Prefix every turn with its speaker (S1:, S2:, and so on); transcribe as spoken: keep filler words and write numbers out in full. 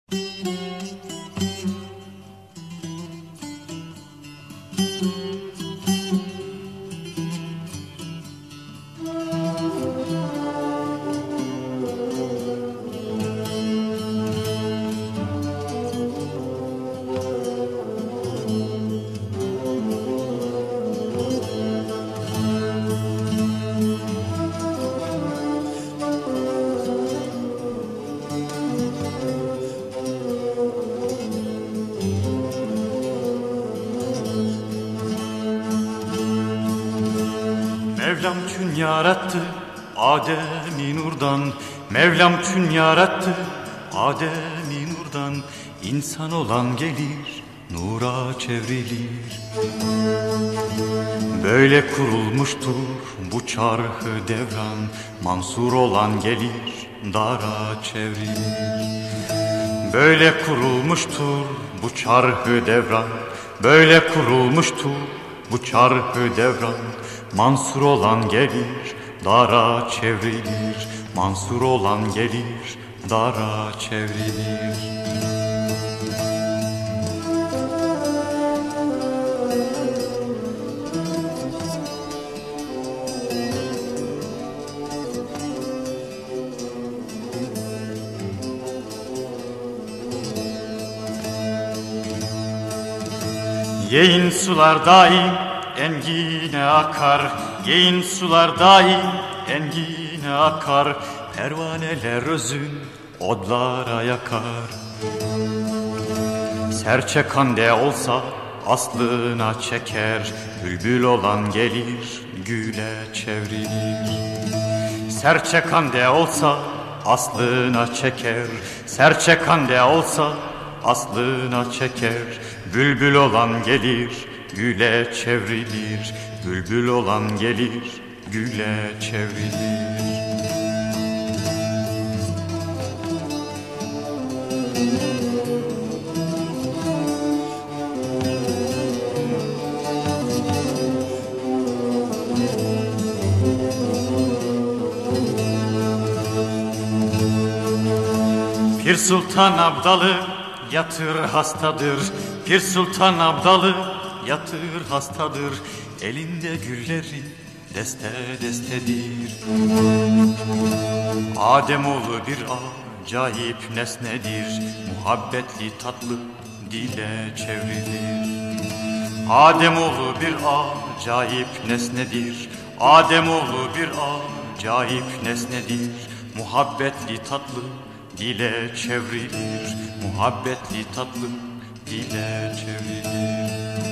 S1: Mevlam çün yarattı Adem'i nurdan, Mevlam çün yarattı Adem'i nurdan. İnsan olan gelir, nura çevrilir. Böyle kurulmuştur bu çarhı devran, mansur olan gelir, dara çevrilir. Böyle kurulmuştur bu çarhı devran, böyle kurulmuştur bu çarhı devran. Mansur olan gelir, dara çevrilir. Mansur olan gelir, dara çevrilir. Yeğin sular daim engine akar, yeğin sular daim engine akar. Pervaneler özün odlara yakar. Serçe kande olsa aslına çeker, bülbül olan gelir, güle çevrilir. Serçe kande olsa aslına çeker, serçe kande olsa aslına çeker. Bülbül olan gelir, güle çevrilir. Bülbül olan gelir, güle çevrilir. Pir Sultan Abdalı yatır hastadır. Pir Sultan Abdalı yatır hastadır. Elinde gülleri deste destedir. Ademoğlu bir acayip nesnedir. Muhabbetli tatlı dile çevrilir. Ademoğlu bir acayip nesnedir. Ademoğlu bir acayip nesnedir. Muhabbetli tatlı dile çevrilir. Muhabbetli tatlı dile çevrilir.